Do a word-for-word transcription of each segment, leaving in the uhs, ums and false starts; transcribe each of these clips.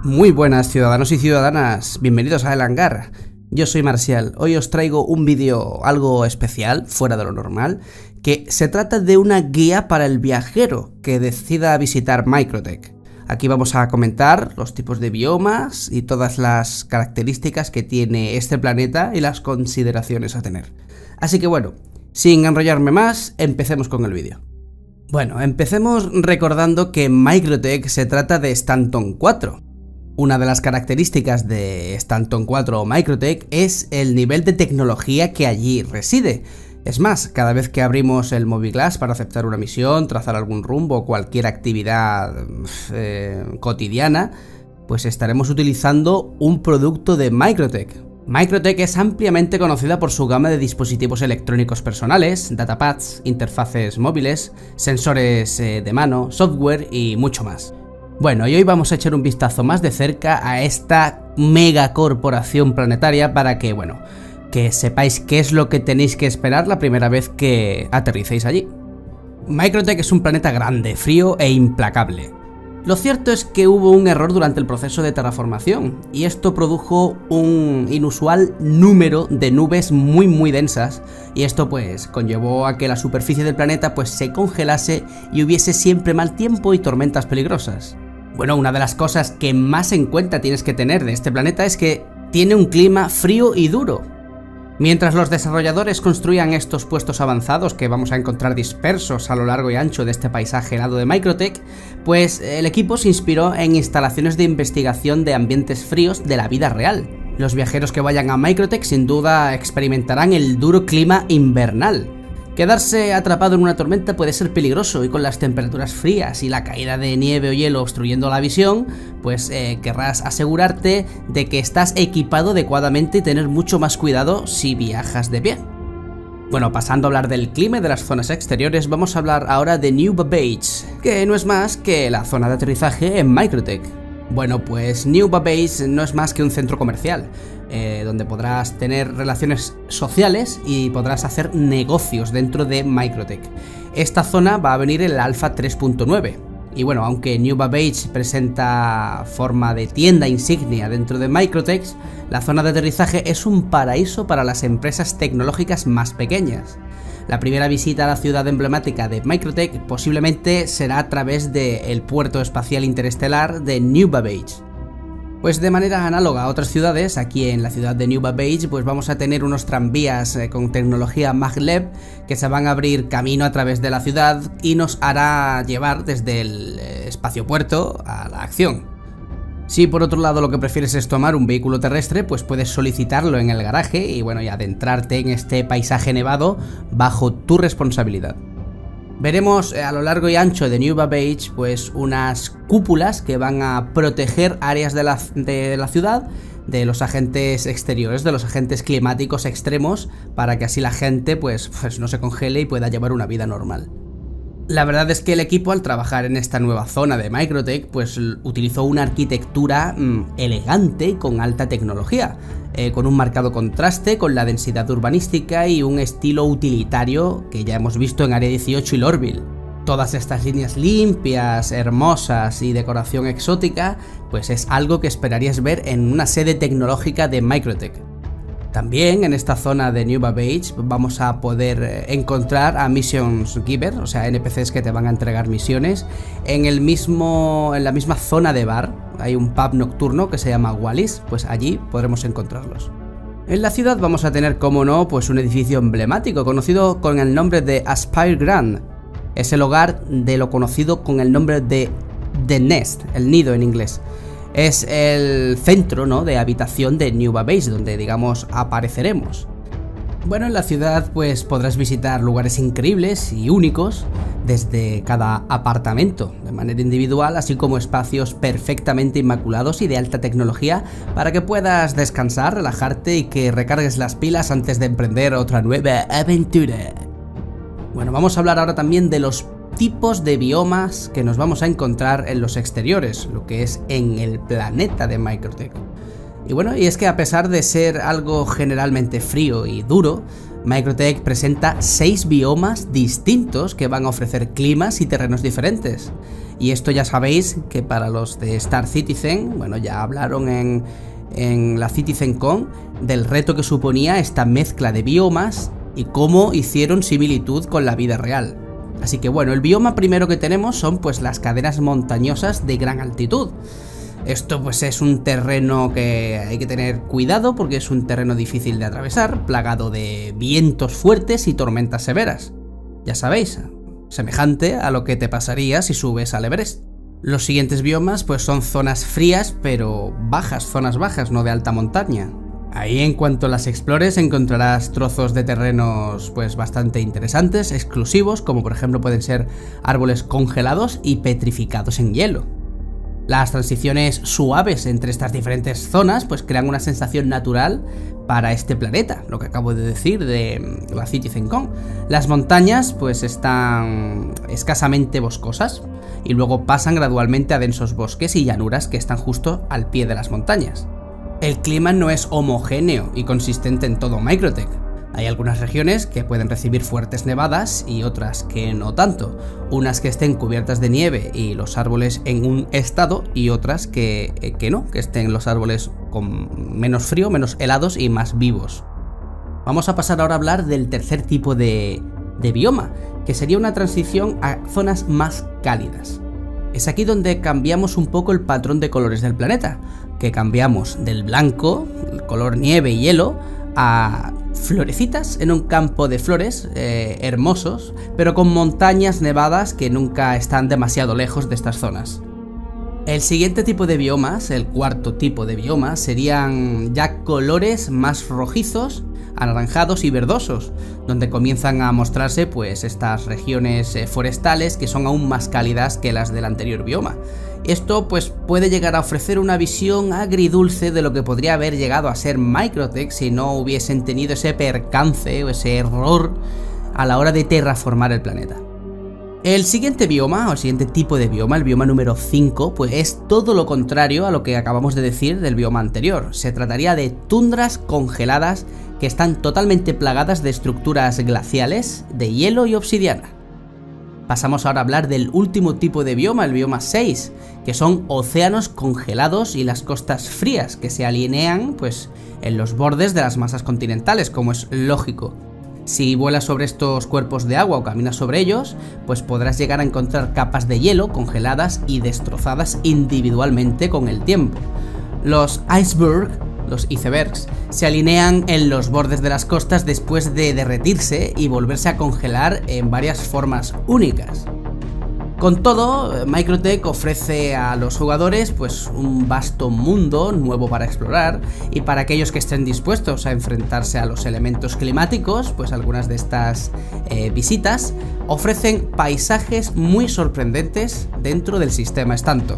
Muy buenas ciudadanos y ciudadanas, bienvenidos a El Hangar. Yo soy Marcial, hoy os traigo un vídeo algo especial, fuera de lo normal, que se trata de una guía para el viajero que decida visitar Microtech. Aquí vamos a comentar los tipos de biomas y todas las características que tiene este planeta y las consideraciones a tener. Así que bueno, sin enrollarme más, empecemos con el vídeo. Bueno, empecemos recordando que Microtech se trata de Stanton cuatro. Una de las características de Stanton cuatro o Microtech es el nivel de tecnología que allí reside. Es más, cada vez que abrimos el Moviglass para aceptar una misión, trazar algún rumbo o cualquier actividad eh, cotidiana, pues estaremos utilizando un producto de Microtech. Microtech es ampliamente conocida por su gama de dispositivos electrónicos personales, datapads, interfaces móviles, sensores eh, de mano, software y mucho más. Bueno, y hoy vamos a echar un vistazo más de cerca a esta megacorporación planetaria para que, bueno, que sepáis qué es lo que tenéis que esperar la primera vez que aterricéis allí. Microtech es un planeta grande, frío e implacable. Lo cierto es que hubo un error durante el proceso de terraformación, y esto produjo un inusual número de nubes muy muy densas, y esto pues conllevó a que la superficie del planeta pues se congelase y hubiese siempre mal tiempo y tormentas peligrosas. Bueno, una de las cosas que más en cuenta tienes que tener de este planeta es que tiene un clima frío y duro. Mientras los desarrolladores construían estos puestos avanzados que vamos a encontrar dispersos a lo largo y ancho de este paisaje helado de Microtech, pues el equipo se inspiró en instalaciones de investigación de ambientes fríos de la vida real. Los viajeros que vayan a Microtech sin duda experimentarán el duro clima invernal. Quedarse atrapado en una tormenta puede ser peligroso, y con las temperaturas frías y la caída de nieve o hielo obstruyendo la visión, pues eh, querrás asegurarte de que estás equipado adecuadamente y tener mucho más cuidado si viajas de pie. Bueno, pasando a hablar del clima y de las zonas exteriores, vamos a hablar ahora de New Babbage, que no es más que la zona de aterrizaje en Microtech. Bueno, pues New Babbage no es más que un centro comercial, eh, donde podrás tener relaciones sociales y podrás hacer negocios dentro de Microtech. Esta zona va a venir en la Alpha tres punto nueve. Y bueno, aunque New Babbage presenta forma de tienda insignia dentro de Microtech, la zona de aterrizaje es un paraíso para las empresas tecnológicas más pequeñas. La primera visita a la ciudad emblemática de Microtech posiblemente será a través del puerto espacial interestelar de New Babbage. Pues de manera análoga a otras ciudades, aquí en la ciudad de New Babbage pues vamos a tener unos tranvías eh, con tecnología maglev que se van a abrir camino a través de la ciudad y nos hará llevar desde el eh, espaciopuerto a la acción. Si por otro lado lo que prefieres es tomar un vehículo terrestre, pues puedes solicitarlo en el garaje y bueno, y adentrarte en este paisaje nevado bajo tu responsabilidad. Veremos a lo largo y ancho de New Babbage pues unas cúpulas que van a proteger áreas de la, de la ciudad de los agentes exteriores, de los agentes climáticos extremos, para que así la gente pues, pues no se congele y pueda llevar una vida normal. La verdad es que el equipo, al trabajar en esta nueva zona de Microtech, pues utilizó una arquitectura mmm, elegante y con alta tecnología, eh, con un marcado contraste con la densidad urbanística y un estilo utilitario que ya hemos visto en Área dieciocho y Lorville. Todas estas líneas limpias, hermosas y decoración exótica, pues es algo que esperarías ver en una sede tecnológica de Microtech. También en esta zona de New Babbage vamos a poder encontrar a Missions Giver, o sea, N P Cs que te van a entregar misiones. En, el mismo, en la misma zona de bar hay un pub nocturno que se llama Wallis, pues allí podremos encontrarlos. En la ciudad vamos a tener, como no, pues un edificio emblemático conocido con el nombre de Aspire Grand. Es el hogar de lo conocido con el nombre de The Nest, el nido en inglés. Es el centro, ¿no?, de habitación de New Babbage, donde, digamos, apareceremos. Bueno, en la ciudad pues podrás visitar lugares increíbles y únicos desde cada apartamento, de manera individual, así como espacios perfectamente inmaculados y de alta tecnología para que puedas descansar, relajarte y que recargues las pilas antes de emprender otra nueva aventura. Bueno, vamos a hablar ahora también de los tipos de biomas que nos vamos a encontrar en los exteriores, lo que es en el planeta de Microtech. Y bueno, y es que a pesar de ser algo generalmente frío y duro, Microtech presenta seis biomas distintos que van a ofrecer climas y terrenos diferentes. Y esto ya sabéis que para los de Star Citizen, bueno, ya hablaron en, en la CitizenCon del reto que suponía esta mezcla de biomas y cómo hicieron similitud con la vida real. Así que bueno, el bioma primero que tenemos son pues las cadenas montañosas de gran altitud. Esto pues es un terreno que hay que tener cuidado porque es un terreno difícil de atravesar, plagado de vientos fuertes y tormentas severas. Ya sabéis, semejante a lo que te pasaría si subes al Everest. Los siguientes biomas pues son zonas frías pero bajas, zonas bajas, no de alta montaña. Ahí en cuanto las explores encontrarás trozos de terrenos pues bastante interesantes, exclusivos, como por ejemplo pueden ser árboles congelados y petrificados en hielo. Las transiciones suaves entre estas diferentes zonas pues crean una sensación natural para este planeta, lo que acabo de decir de la CitizenCon. Las montañas pues están escasamente boscosas y luego pasan gradualmente a densos bosques y llanuras que están justo al pie de las montañas. El clima no es homogéneo y consistente en todo Microtech. Hay algunas regiones que pueden recibir fuertes nevadas y otras que no tanto. Unas que estén cubiertas de nieve y los árboles en un estado y otras que, que no, que estén los árboles con menos frío, menos helados y más vivos. Vamos a pasar ahora a hablar del tercer tipo de, de bioma, que sería una transición a zonas más cálidas. Es aquí donde cambiamos un poco el patrón de colores del planeta, que cambiamos del blanco, el color nieve y hielo, a florecitas en un campo de flores eh, hermosos, pero con montañas nevadas que nunca están demasiado lejos de estas zonas. El siguiente tipo de biomas, el cuarto tipo de biomas, serían ya colores más rojizos, anaranjados y verdosos, donde comienzan a mostrarse pues estas regiones eh, forestales que son aún más cálidas que las del anterior bioma. Esto pues puede llegar a ofrecer una visión agridulce de lo que podría haber llegado a ser Microtech si no hubiesen tenido ese percance o ese error a la hora de terraformar el planeta. El siguiente bioma, o el siguiente tipo de bioma, el bioma número cinco, pues es todo lo contrario a lo que acabamos de decir del bioma anterior. Se trataría de tundras congeladas que están totalmente plagadas de estructuras glaciales, de hielo y obsidiana. Pasamos ahora a hablar del último tipo de bioma, el bioma seis, que son océanos congelados y las costas frías, que se alinean pues, en los bordes de las masas continentales, como es lógico. Si vuelas sobre estos cuerpos de agua o caminas sobre ellos, pues podrás llegar a encontrar capas de hielo congeladas y destrozadas individualmente con el tiempo. Los icebergs, los icebergs, se alinean en los bordes de las costas después de derretirse y volverse a congelar en varias formas únicas. Con todo, Microtech ofrece a los jugadores pues un vasto mundo nuevo para explorar, y para aquellos que estén dispuestos a enfrentarse a los elementos climáticos, pues algunas de estas eh, visitas ofrecen paisajes muy sorprendentes dentro del sistema Stanton.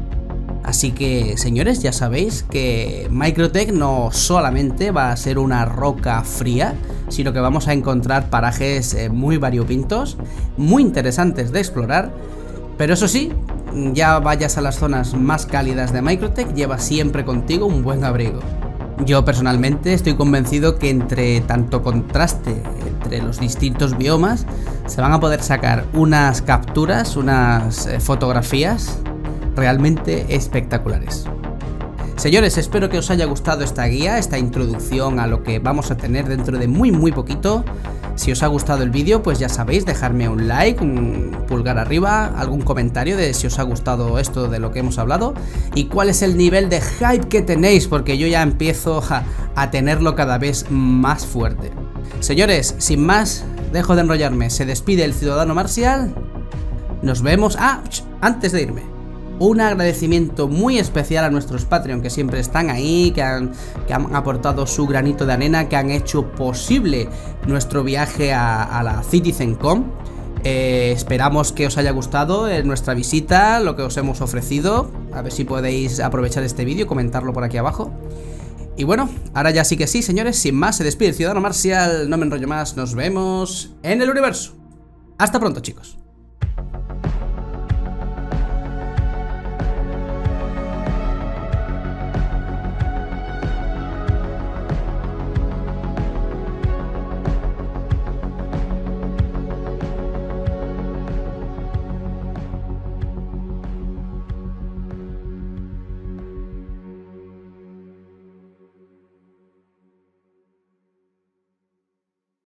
Así que, señores, ya sabéis que Microtech no solamente va a ser una roca fría, sino que vamos a encontrar parajes eh, muy variopintos, muy interesantes de explorar, pero eso sí, ya vayas a las zonas más cálidas de Microtech, lleva siempre contigo un buen abrigo. Yo personalmente estoy convencido que entre tanto contraste entre los distintos biomas, se van a poder sacar unas capturas, unas eh, fotografías realmente espectaculares. Señores, espero que os haya gustado esta guía, esta introducción a lo que vamos a tener dentro de muy muy poquito. Si os ha gustado el vídeo, pues ya sabéis, dejarme un like, un pulgar arriba, algún comentario de si os ha gustado esto de lo que hemos hablado y cuál es el nivel de hype que tenéis, porque yo ya empiezo a, a tenerlo cada vez más fuerte. Señores, sin más, dejo de enrollarme, se despide el Ciudadano Marcial, nos vemos... Ah, antes de irme, un agradecimiento muy especial a nuestros Patreon que siempre están ahí, que han, que han aportado su granito de arena, que han hecho posible nuestro viaje a, a la CitizenCon. Eh, esperamos que os haya gustado eh, nuestra visita, lo que os hemos ofrecido. A ver si podéis aprovechar este vídeo y comentarlo por aquí abajo. Y bueno, ahora ya sí que sí, señores, sin más, se despide el Ciudadano Marcial, no me enrollo más, nos vemos en el universo. Hasta pronto, chicos.